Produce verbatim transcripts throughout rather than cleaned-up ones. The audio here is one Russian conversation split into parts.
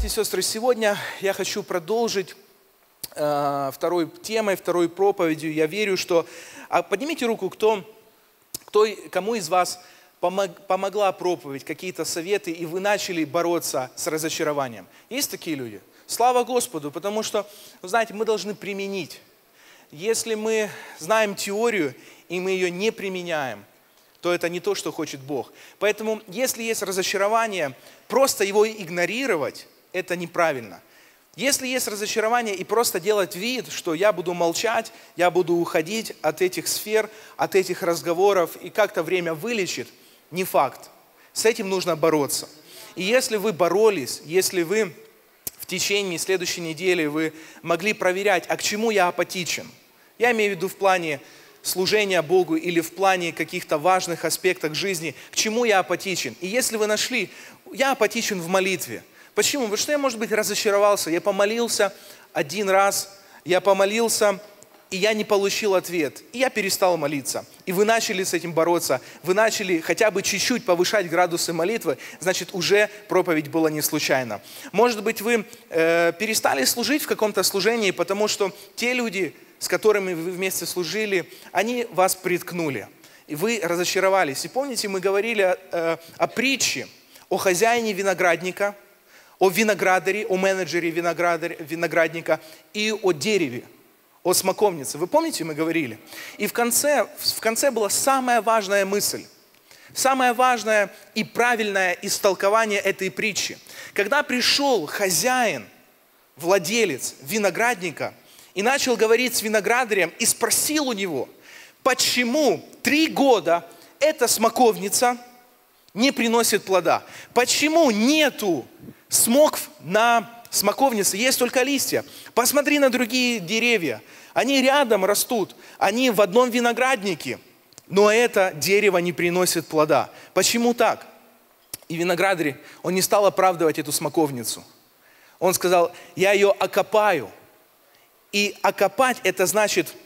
братья и сестры, сегодня я хочу продолжить э, второй темой, второй проповедью. Я верю, что... А поднимите руку, кто, кто, кому из вас помог, помогла проповедь, какие-то советы, и вы начали бороться с разочарованием. Есть такие люди? Слава Господу, потому что, вы знаете, мы должны применить. Если мы знаем теорию, и мы ее не применяем, то это не то, что хочет Бог. Поэтому, если есть разочарование, просто его игнорировать, это неправильно. Если есть разочарование и просто делать вид, что я буду молчать, я буду уходить от этих сфер, от этих разговоров, и как-то время вылечит, не факт. С этим нужно бороться. И если вы боролись, если вы в течение следующей недели вы могли проверять, а к чему я апатичен, я имею в виду в плане служения Богу или в плане каких-то важных аспектов жизни, к чему я апатичен. И если вы нашли, я апатичен в молитве. Почему? Потому что я, может быть, разочаровался. Я помолился один раз, я помолился, и я не получил ответ. И я перестал молиться. И вы начали с этим бороться. Вы начали хотя бы чуть-чуть повышать градусы молитвы, значит, уже проповедь была не случайна. Может быть, вы э, перестали служить в каком-то служении, потому что те люди, с которыми вы вместе служили, они вас приткнули. И вы разочаровались. И помните, мы говорили о, э, о притче, о хозяине виноградника, о виноградаре, о менеджере виноградника и о дереве, о смоковнице. Вы помните, мы говорили? И в конце, в конце была самая важная мысль. Самое важное и правильное истолкование этой притчи. Когда пришел хозяин, владелец виноградника, и начал говорить с виноградарем, и спросил у него, почему три года эта смоковница не приносит плода? Почему нету смокв на смоковнице, есть только листья? Посмотри на другие деревья, они рядом растут, они в одном винограднике, но это дерево не приносит плода. Почему так? И виноградарь, он не стал оправдывать эту смоковницу. Он сказал, я ее окопаю. И окопать это значит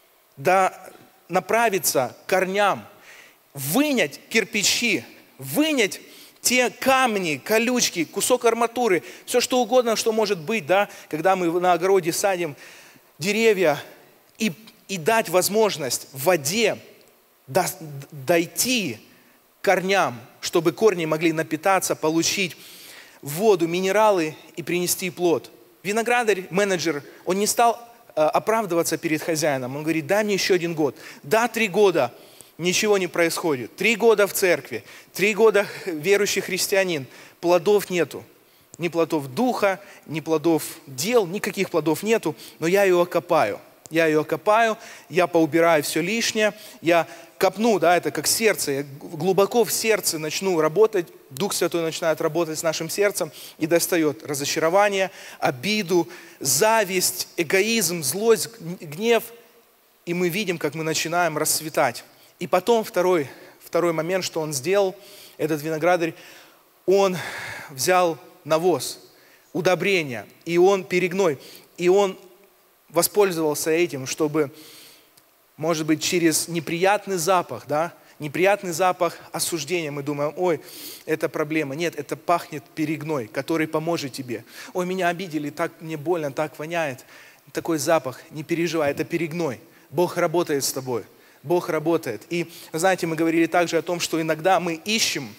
да, направиться к корням, вынять кирпичи, вынять те камни, колючки, кусок арматуры, все что угодно, что может быть, да, когда мы на огороде садим деревья, и, и дать возможность в воде до, дойти к корням, чтобы корни могли напитаться, получить воду, минералы и принести плод. Виноградарь, менеджер, он не стал э, оправдываться перед хозяином. Он говорит, дай мне еще один год. Да, три года ничего не происходит. Три года в церкви, три года верующий христианин. Плодов нету. Ни плодов духа, ни плодов дел, никаких плодов нету. Но я ее окопаю. Я ее окопаю, я поубираю все лишнее, я копну, да, это как сердце, я глубоко в сердце начну работать, Дух Святой начинает работать с нашим сердцем и достает разочарование, обиду, зависть, эгоизм, злость, гнев. И мы видим, как мы начинаем расцветать. И потом второй, второй момент, что он сделал, этот виноградарь, он взял навоз, удобрение, и он перегной, и он воспользовался этим, чтобы, может быть, через неприятный запах, да, неприятный запах осуждения, мы думаем, ой, это проблема. Нет, это пахнет перегной, который поможет тебе. Ой, меня обидели, так мне больно, так воняет. Такой запах, не переживай, это перегной. Бог работает с тобой. Бог работает. И, знаете, мы говорили также о том, что иногда мы ищем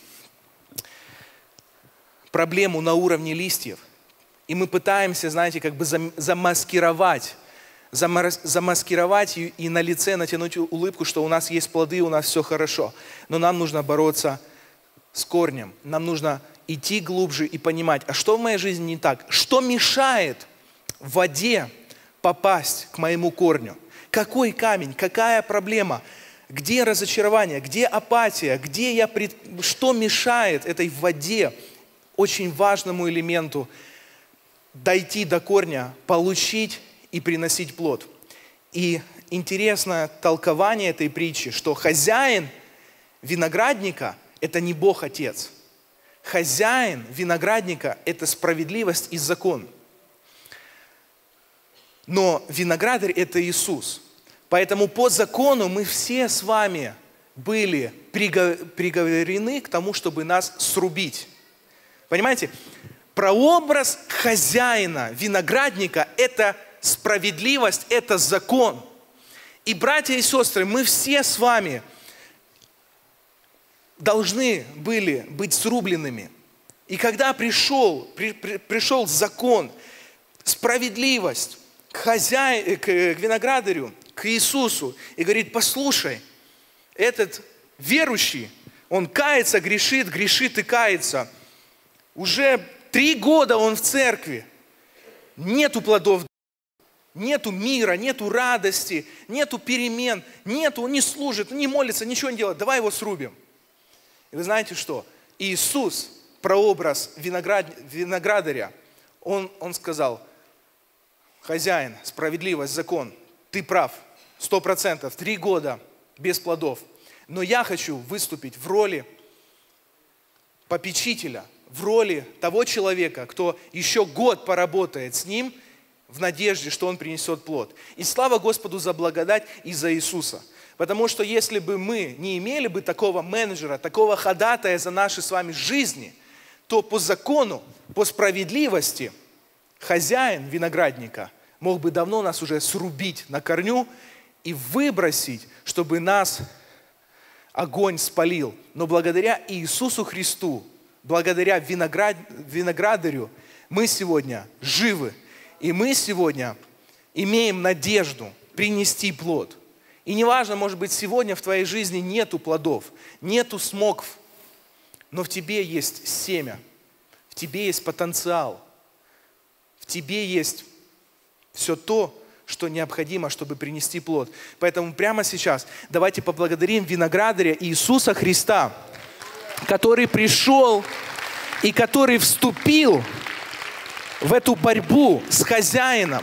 проблему на уровне листьев. И мы пытаемся, знаете, как бы замаскировать, замаскировать и, и на лице натянуть улыбку, что у нас есть плоды, у нас все хорошо. Но нам нужно бороться с корнем. Нам нужно идти глубже и понимать, а что в моей жизни не так? Что мешает в воде попасть к моему корню? Какой камень? Какая проблема? Где разочарование? Где апатия? Где я пред... Что мешает этой воде, очень важному элементу, дойти до корня, получить и приносить плод? И интересное толкование этой притчи, что хозяин виноградника – это не Бог Отец. Хозяин виноградника – это справедливость и закон. Но виноградарь – это Иисус. Поэтому по закону мы все с вами были приговорены к тому, чтобы нас срубить. Понимаете? Прообраз хозяина, виноградника – это справедливость, это закон. И, братья и сестры, мы все с вами должны были быть срубленными. И когда пришел, при, при, пришел закон, справедливость к, хозяину, к, к виноградарю, к Иисусу, и говорит: послушай, этот верующий, он кается, грешит, грешит и кается. Уже три года он в церкви. Нету плодов, нету мира, нету радости, нету перемен, нету, он не служит, не молится, ничего не делает. Давай его срубим. И вы знаете что? Иисус, прообраз виноград, виноградаря, он, он сказал: хозяин, справедливость, закон, ты прав, сто процентов, три года без плодов. Но я хочу выступить в роли попечителя, в роли того человека, кто еще год поработает с ним в надежде, что он принесет плод. И слава Господу за благодать и за Иисуса. Потому что если бы мы не имели бы такого менеджера, такого ходатая за наши с вами жизни, то по закону, по справедливости хозяин виноградника мог бы давно нас уже срубить на корню и выбросить, чтобы нас огонь спалил. Но благодаря Иисусу Христу, благодаря виноград... виноградарю, мы сегодня живы. И мы сегодня имеем надежду принести плод. И неважно, может быть, сегодня в твоей жизни нету плодов, нету смоков, но в тебе есть семя, в тебе есть потенциал, в тебе есть все то, что необходимо, чтобы принести плод. Поэтому прямо сейчас давайте поблагодарим виноградаря Иисуса Христа, который пришел и который вступил в эту борьбу с хозяином.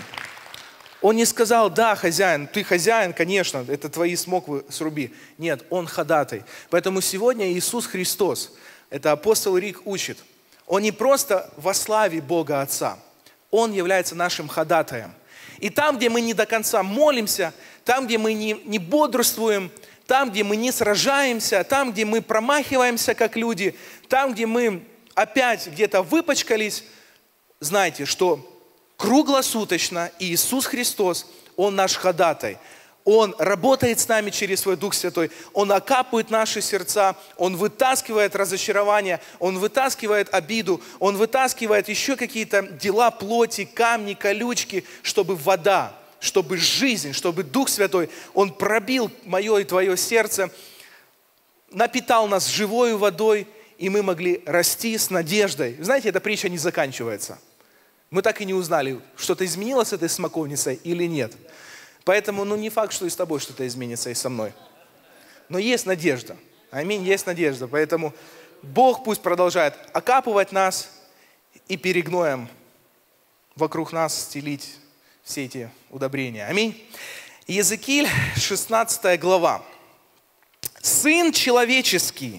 Он не сказал: да, хозяин, ты хозяин, конечно, это твои смоквы сруби. Нет, он ходатай. Поэтому сегодня Иисус Христос, это апостол Рик учит, он не просто во славе Бога Отца, он является нашим ходатаем. И там, где мы не до конца молимся, там, где мы не, не бодрствуем, там, где мы не сражаемся, там, где мы промахиваемся, как люди, там, где мы опять где-то выпачкались, знайте, что круглосуточно Иисус Христос, Он наш ходатай. Он работает с нами через свой Дух Святой. Он окапывает наши сердца. Он вытаскивает разочарование. Он вытаскивает обиду. Он вытаскивает еще какие-то дела плоти, камни, колючки, чтобы вода, чтобы жизнь, чтобы Дух Святой, Он пробил мое и твое сердце, напитал нас живой водой, и мы могли расти с надеждой. Знаете, эта притча не заканчивается. Мы так и не узнали, что-то изменилось с этой смоковницей или нет. Поэтому, ну, не факт, что и с тобой что-то изменится, и со мной. Но есть надежда. Аминь, есть надежда. Поэтому Бог пусть продолжает окапывать нас и перегноем вокруг нас стелить все эти удобрения. Аминь. Иезекииль, шестнадцатая глава. «Сын человеческий,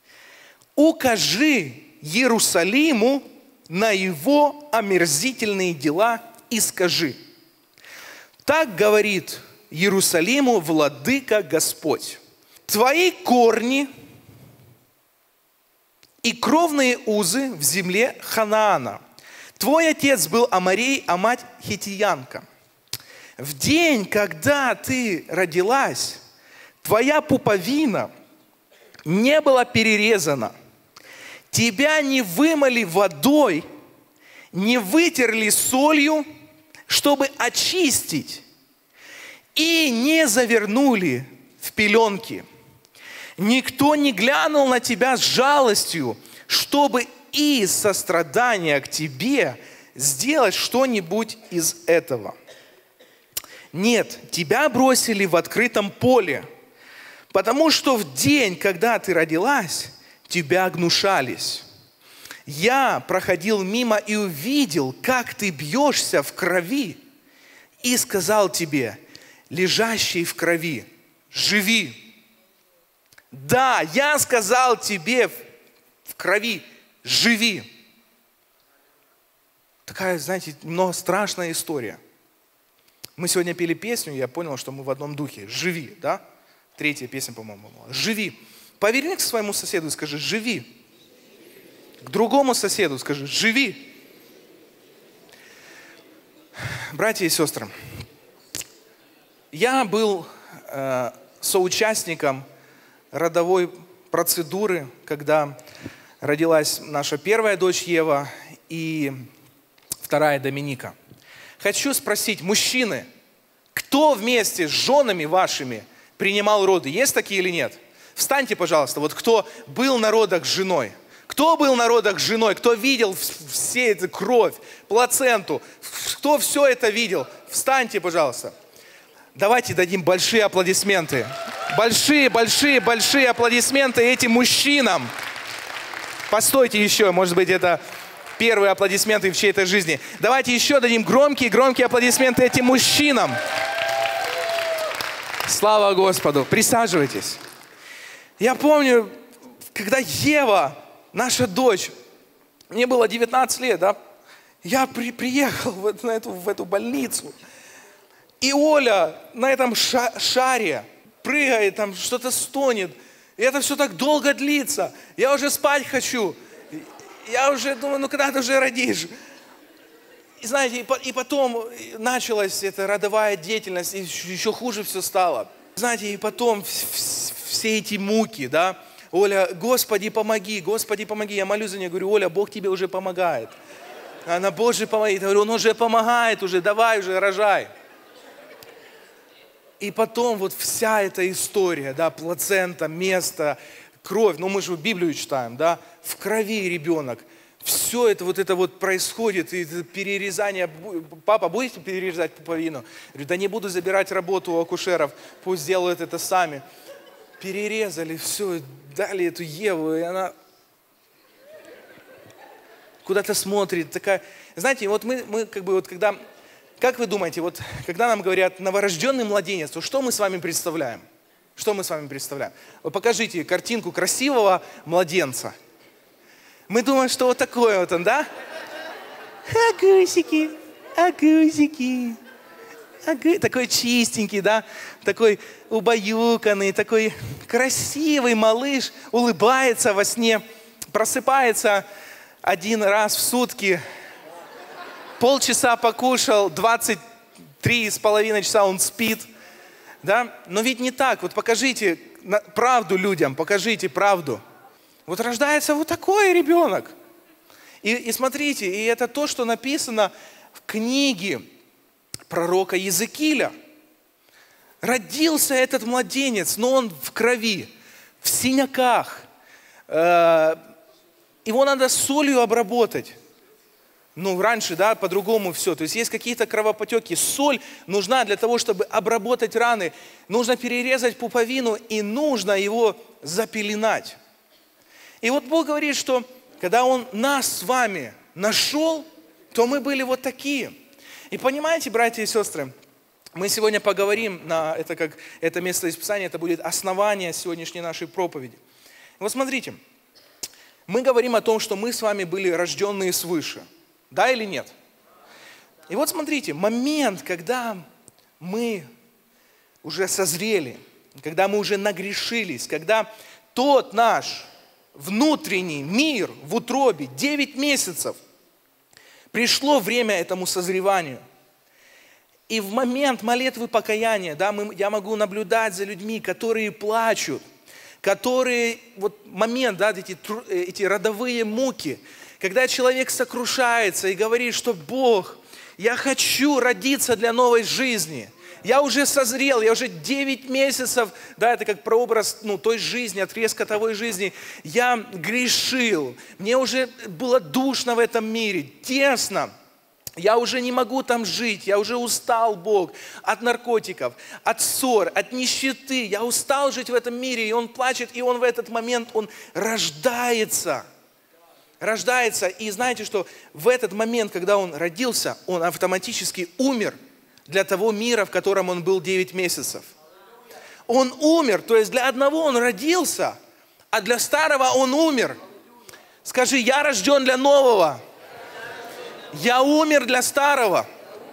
укажи Иерусалиму на его омерзительные дела и скажи: так говорит Иерусалиму владыка Господь: твои корни и кровные узы в земле Ханаана. Твой отец был Аморей, а мать хиттиянка. В день, когда ты родилась, твоя пуповина не была перерезана. Тебя не вымыли водой, не вытерли солью, чтобы очистить, и не завернули в пеленки. Никто не глянул на тебя с жалостью, чтобы из сострадания к тебе сделать что-нибудь из этого. Нет, тебя бросили в открытом поле, потому что в день, когда ты родилась, тебя гнушались. Я проходил мимо и увидел, как ты бьешься в крови, и сказал тебе: лежащий в крови, живи. Да, я сказал тебе в крови, живи. Такая, знаете, немного страшная история. Мы сегодня пели песню, и я понял, что мы в одном духе. Живи, да? Третья песня, по-моему, была. Живи. Поверни к своему соседу и скажи: живи. К другому соседу скажи: живи. Братья и сестры, я был э, соучастником родовой процедуры, когда родилась наша первая дочь Ева и вторая Доминика. Хочу спросить, мужчины, кто вместе с женами вашими принимал роды? Есть такие или нет? Встаньте, пожалуйста, вот кто был на родах с женой. Кто был на родах с женой? Кто видел все эту кровь, плаценту? Кто все это видел? Встаньте, пожалуйста. Давайте дадим большие аплодисменты. Большие, большие, большие аплодисменты этим мужчинам. Постойте еще, может быть, это первые аплодисменты в чьей-то жизни. Давайте еще дадим громкие, громкие аплодисменты этим мужчинам. Слава Господу. Присаживайтесь. Я помню, когда Ева, наша дочь, мне было девятнадцать лет, да, я при, приехал в, на эту, в эту больницу, и Оля на этом ша, шаре прыгает, там что-то стонет, и это все так долго длится, я уже спать хочу, я уже думаю, ну когда ты уже родишь? И знаете, и, и потом началась эта родовая деятельность, и еще хуже все стало. Знаете, и потом все эти муки, да, Оля, Господи, помоги, Господи, помоги. Я молюсь за нее, говорю, Оля, Бог тебе уже помогает. Она, Боже, помоги. Я говорю, Он уже помогает, уже, давай уже, рожай. И потом вот вся эта история, да, плацента, место, кровь, ну мы же Библию читаем, да, в крови ребенок. Все это вот это вот происходит, и перерезание. Папа, будете перерезать пуповину? Я говорю, да не буду забирать работу у акушеров, пусть делают это сами. Перерезали все, дали эту Еву, и она куда-то смотрит, такая. Знаете, вот мы, мы как бы вот когда, как вы думаете, вот когда нам говорят новорожденный младенец, то что мы с вами представляем? Что мы с вами представляем? Вот покажите картинку красивого младенца. Мы думаем, что вот такой вот он, да? Агусики, агусики. Агу... Такой чистенький, да? Такой убаюканный, такой красивый малыш. Улыбается во сне, просыпается один раз в сутки. Полчаса покушал, двадцать три с половиной часа он спит. Да? Но ведь не так. Вот покажите правду людям, покажите правду. Вот рождается вот такой ребенок. И, и смотрите, и это то, что написано в книге пророка Иезекииля. Родился этот младенец, но он в крови, в синяках. Его надо солью обработать. Ну, раньше, да, по-другому все. То есть есть какие-то кровопотеки. Соль нужна для того, чтобы обработать раны. Нужно перерезать пуповину и нужно его запеленать. И вот Бог говорит, что когда Он нас с вами нашел, то мы были вот такие. И понимаете, братья и сестры, мы сегодня поговорим на это, как это место из Писания, это будет основание сегодняшней нашей проповеди. Вот смотрите, мы говорим о том, что мы с вами были рожденные свыше. Да или нет? И вот смотрите, момент, когда мы уже созрели, когда мы уже нагрешились, когда тот наш внутренний мир в утробе, девять месяцев, пришло время этому созреванию. И в момент молитвы покаяния, да, мы, я могу наблюдать за людьми, которые плачут, которые, вот момент, да, эти, эти родовые муки, когда человек сокрушается и говорит, что Бог, я хочу родиться для новой жизни. Я уже созрел, я уже девять месяцев, да, это как прообраз, ну, той жизни, отрезка той жизни. Я грешил, мне уже было душно в этом мире, тесно. Я уже не могу там жить, я уже устал, Бог, от наркотиков, от ссор, от нищеты. Я устал жить в этом мире, и он плачет, и он в этот момент, он рождается. Рождается, и знаете, что в этот момент, когда он родился, он автоматически умер для того мира, в котором он был девять месяцев. Он умер, то есть для одного он родился, а для старого он умер. Скажи, я рожден для нового. Я умер для старого.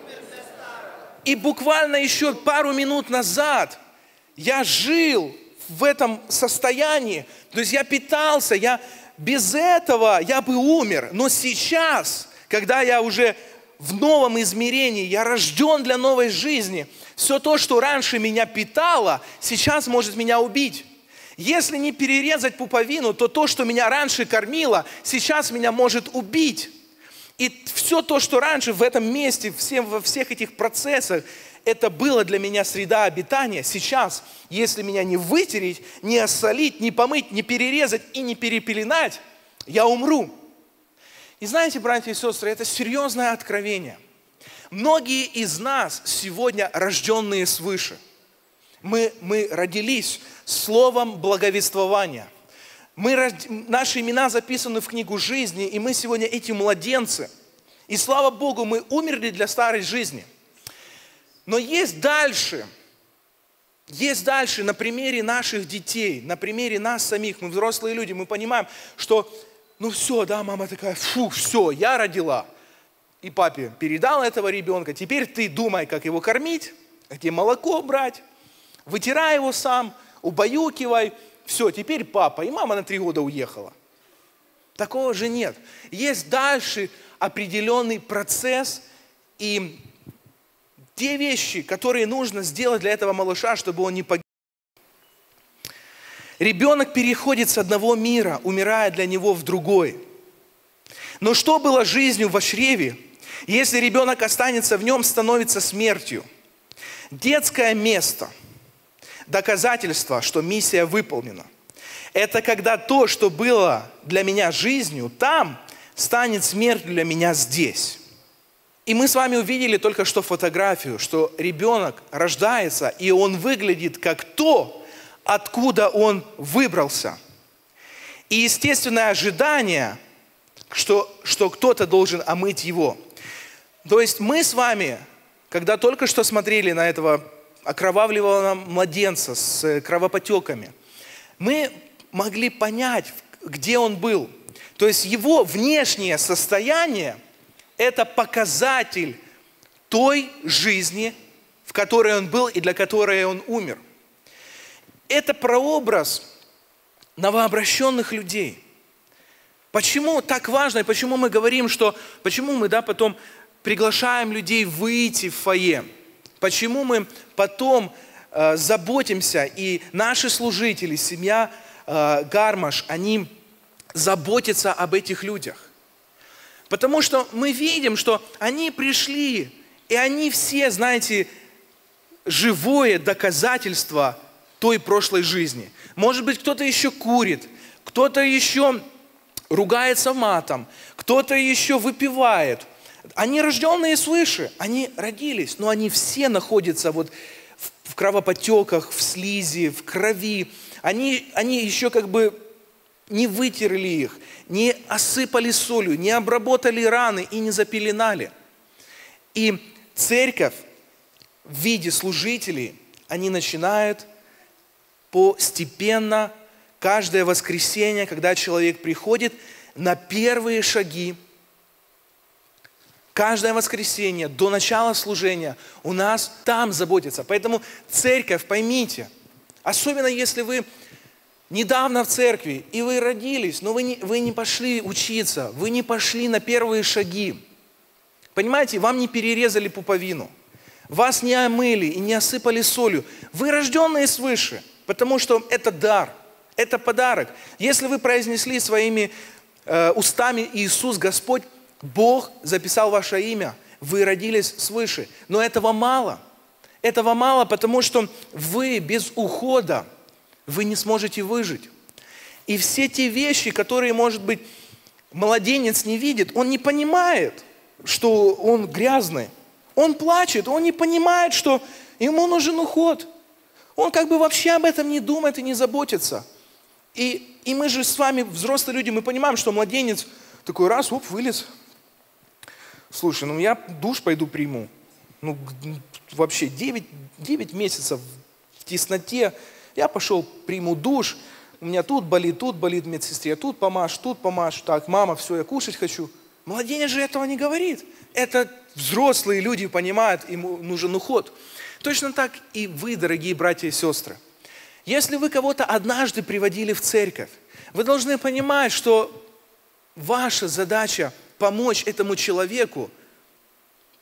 И буквально еще пару минут назад я жил в этом состоянии. То есть я питался, я без этого я бы умер. Но сейчас, когда я уже в новом измерении, я рожден для новой жизни. Все то, что раньше меня питало, сейчас может меня убить. Если не перерезать пуповину, то то, что меня раньше кормило, сейчас меня может убить. И все то, что раньше в этом месте, всем, во всех этих процессах, это было для меня среда обитания. Сейчас, если меня не вытереть, не осолить, не помыть, не перерезать и не перепеленать, я умру. И знаете, братья и сестры, это серьезное откровение. Многие из нас сегодня рожденные свыше. Мы, мы родились словом благовествования. Мы, наши имена записаны в книгу жизни, и мы сегодня эти младенцы. И слава Богу, мы умерли для старой жизни. Но есть дальше, есть дальше на примере наших детей, на примере нас самих, мы взрослые люди, мы понимаем, что ну все, да, мама такая, фу, все, я родила. И папе передал этого ребенка, теперь ты думай, как его кормить, где молоко брать, вытирай его сам, убаюкивай. Все, теперь папа, и мама на три года уехала. Такого же нет. Есть дальше определенный процесс и те вещи, которые нужно сделать для этого малыша, чтобы он не погиб. Ребенок переходит с одного мира, умирая для него в другой. Но что было жизнью в чреве, если ребенок останется в нем, становится смертью? Детское место, доказательство, что миссия выполнена. Это когда то, что было для меня жизнью там, станет смертью для меня здесь. И мы с вами увидели только что фотографию, что ребенок рождается, и он выглядит как то, откуда он выбрался. И естественное ожидание, что, что кто-то должен омыть его. То есть мы с вами, когда только что смотрели на этого окровавленного младенца с кровопотеками, мы могли понять, где он был. То есть его внешнее состояние – это показатель той жизни, в которой он был и для которой он умер. Это прообраз новообращенных людей. Почему так важно, и почему мы говорим, что, почему мы да, потом приглашаем людей выйти в фойе, почему мы потом э, заботимся, и наши служители, семья э, Гармаш, они заботятся об этих людях. Потому что мы видим, что они пришли, и они все, знаете, живое доказательство той прошлой жизни. Может быть, кто-то еще курит, кто-то еще ругается матом, кто-то еще выпивает. Они рожденные свыше, они родились, но они все находятся вот в кровопотеках, в слизи, в крови. Они, они еще как бы не вытерли их, не осыпали солью, не обработали раны и не запеленали. И церковь в виде служителей, они начинают постепенно, каждое воскресенье, когда человек приходит на первые шаги, каждое воскресенье до начала служения у нас там заботится. Поэтому церковь, поймите, особенно если вы недавно в церкви, и вы родились, но вы не, вы не пошли учиться, вы не пошли на первые шаги. Понимаете, вам не перерезали пуповину, вас не омыли и не осыпали солью. Вы рожденные свыше, потому что это дар, это подарок. Если вы произнесли своими э, устами Иисус Господь, Бог записал ваше имя, вы родились свыше. Но этого мало. Этого мало, потому что вы без ухода, вы не сможете выжить. И все те вещи, которые, может быть, младенец не видит, он не понимает, что он грязный. Он плачет, он не понимает, что ему нужен уход. Он как бы вообще об этом не думает и не заботится. И, и мы же с вами, взрослые люди, мы понимаем, что младенец такой раз, оп, вылез. Слушай, ну я душ пойду приму. Ну вообще девять, девять месяцев в тесноте. Я пошел, приму душ, у меня тут болит, тут болит медсестре, тут помажь, тут помажь. Так, мама, все, я кушать хочу. Младенец же этого не говорит. Это взрослые люди понимают, ему нужен уход. Точно так и вы, дорогие братья и сестры. Если вы кого-то однажды приводили в церковь, вы должны понимать, что ваша задача помочь этому человеку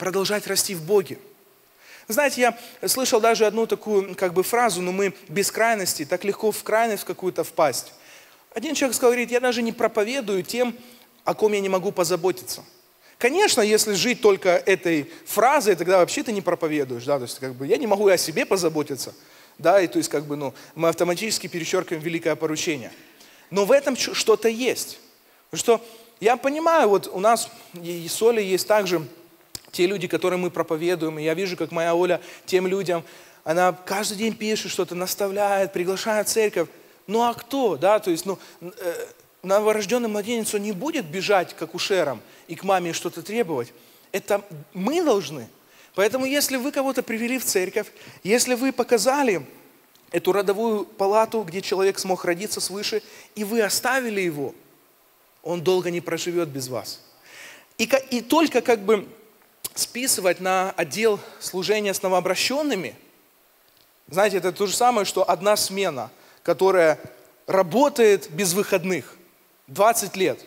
продолжать расти в Боге. Знаете, я слышал даже одну такую как бы фразу, но мы без крайности, так легко в крайность какую-то впасть. Один человек сказал, говорит, я даже не проповедую тем, о ком я не могу позаботиться. Конечно, если жить только этой фразой, тогда вообще ты не проповедуешь, да, то есть как бы я не могу о себе позаботиться, да, и то есть как бы, ну, мы автоматически перечеркиваем великое поручение. Но в этом что-то есть. Потому что я понимаю, вот у нас и с Олей есть также те люди, которым мы проповедуем, и я вижу, как моя Оля тем людям, она каждый день пишет что-то, наставляет, приглашает в церковь. Ну а кто, да, то есть, ну, э, новорожденный младенец, он не будет бежать к акушерам и к маме что-то требовать. Это мы должны. Поэтому если вы кого-то привели в церковь, если вы показали эту родовую палату, где человек смог родиться свыше, и вы оставили его, он долго не проживет без вас. И, и только как бы списывать на отдел служения с новообращенными, знаете, это то же самое, что одна смена, которая работает без выходных, двадцать лет,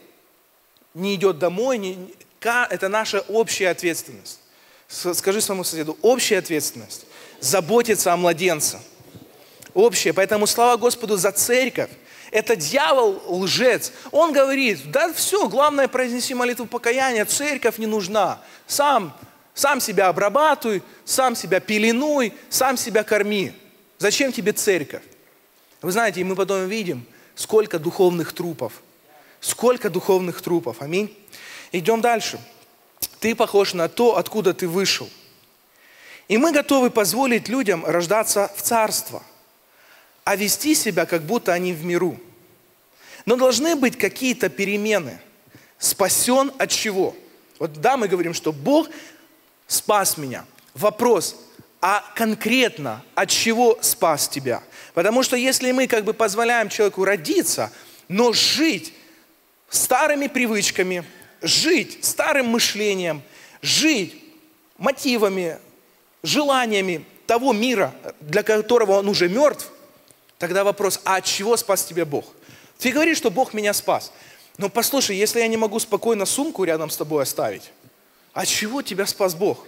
не идет домой, не, это наша общая ответственность. Скажи своему соседу, общая ответственность, заботиться о младенце. Общее, поэтому слава Господу за церковь. Это дьявол лжец. Он говорит, да все, главное произнеси молитву покаяния, церковь не нужна. Сам, сам себя обрабатывай, сам себя пеленуй, сам себя корми. Зачем тебе церковь? Вы знаете, и мы потом видим, сколько духовных трупов. Сколько духовных трупов. Аминь. Идем дальше. Ты похож на то, откуда ты вышел. И мы готовы позволить людям рождаться в царство, а вести себя, как будто они в миру. Но должны быть какие-то перемены. Спасен от чего? Вот да, мы говорим, что Бог спас меня. Вопрос, а конкретно от чего спас тебя? Потому что если мы как бы позволяем человеку родиться, но жить старыми привычками, жить старым мышлением, жить мотивами, желаниями того мира, для которого он уже мертв, тогда вопрос, а от чего спас тебя Бог? Ты говоришь, что Бог меня спас. Но послушай, если я не могу спокойно сумку рядом с тобой оставить, от чего тебя спас Бог?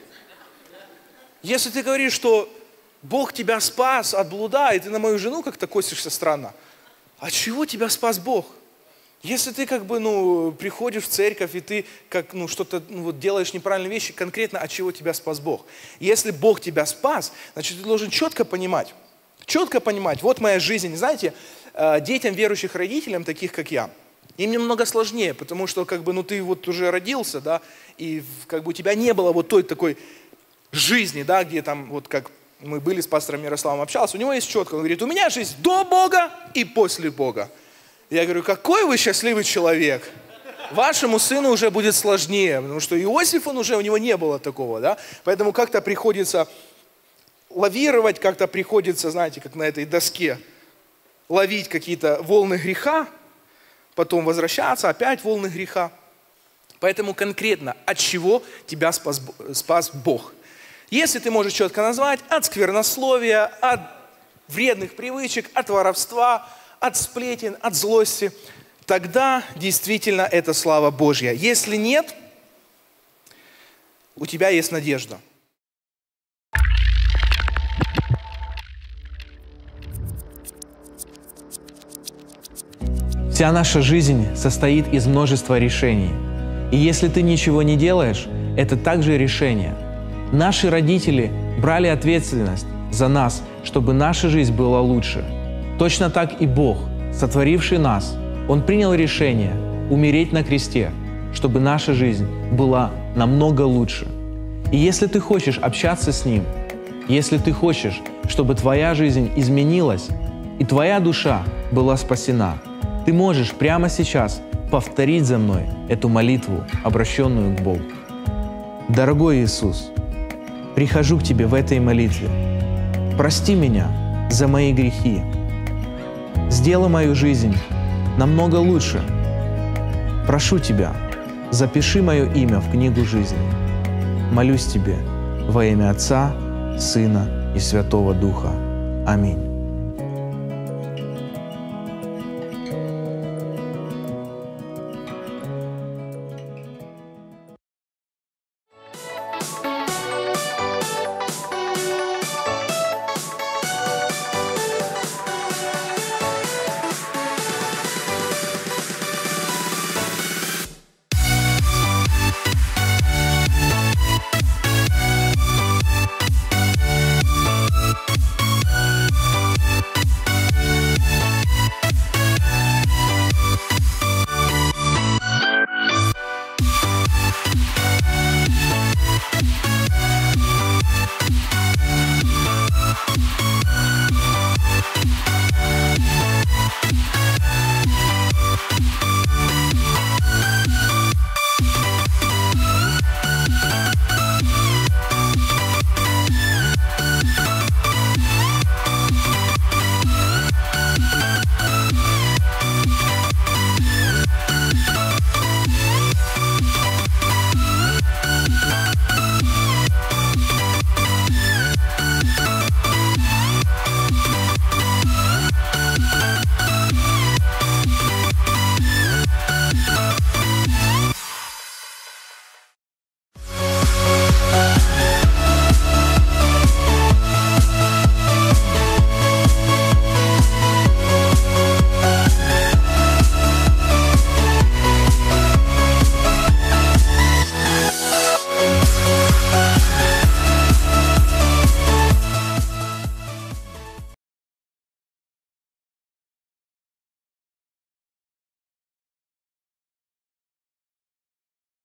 Если ты говоришь, что Бог тебя спас от блуда, и ты на мою жену как-то косишься странно, от чего тебя спас Бог? Если ты как бы, ну, приходишь в церковь, и ты как, ну, что-то, ну, вот делаешь неправильные вещи, конкретно от чего тебя спас Бог? Если Бог тебя спас, значит, ты должен четко понимать, четко понимать, вот моя жизнь. Знаете, детям верующих родителям, таких как я, им немного сложнее, потому что как бы, ну, ты вот уже родился, да, и как бы у тебя не было вот той такой жизни, да, где там, вот как мы были с пастором Ярославом, общался, у него есть четко, он говорит, у меня жизнь до Бога и после Бога. Я говорю, какой вы счастливый человек. Вашему сыну уже будет сложнее, потому что Иосиф, он уже, у него не было такого, да, поэтому как-то приходится лавировать, как-то приходится, знаете, как на этой доске, ловить какие-то волны греха, потом возвращаться, опять волны греха. Поэтому конкретно, от чего тебя спас, спас Бог? Если ты можешь четко назвать, от сквернословия, от вредных привычек, от воровства, от сплетен, от злости, тогда действительно это слава Божья. Если нет, у тебя есть надежда. Вся наша жизнь состоит из множества решений. И если ты ничего не делаешь, это также решение. Наши родители брали ответственность за нас, чтобы наша жизнь была лучше. Точно так и Бог, сотворивший нас, Он принял решение умереть на кресте, чтобы наша жизнь была намного лучше. И если ты хочешь общаться с Ним, если ты хочешь, чтобы твоя жизнь изменилась и твоя душа была спасена, ты можешь прямо сейчас повторить за мной эту молитву, обращенную к Богу. Дорогой Иисус, прихожу к Тебе в этой молитве. Прости меня за мои грехи. Сделай мою жизнь намного лучше. Прошу Тебя, запиши мое имя в книгу жизни. Молюсь Тебе во имя Отца, Сына и Святого Духа. Аминь.